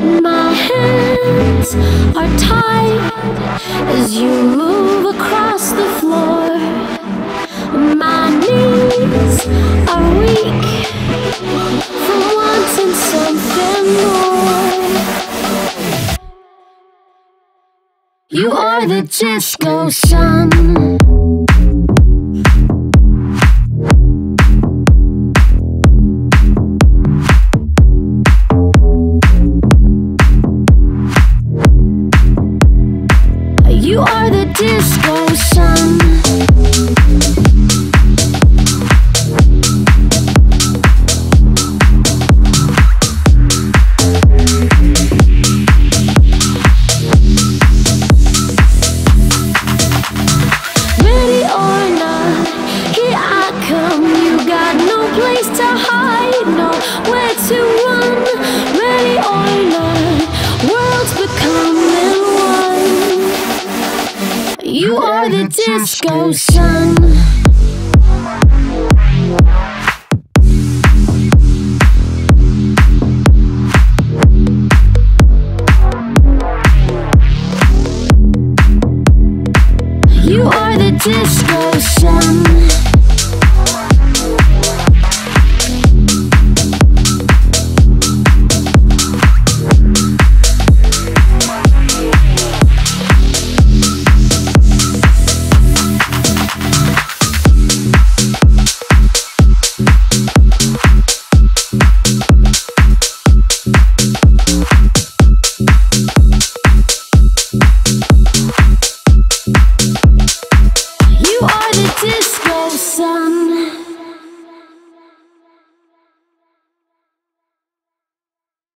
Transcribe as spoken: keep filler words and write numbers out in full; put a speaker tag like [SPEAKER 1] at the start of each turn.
[SPEAKER 1] My hands are tied as you move across the floor. My knees are weak from wanting something more. You are the disco sun. You are the disco sun. Ready or not, here I come. You got no place to hide, nowhere to run. Ready or not, worlds becoming one. You are the disco sun. You are the disco sun.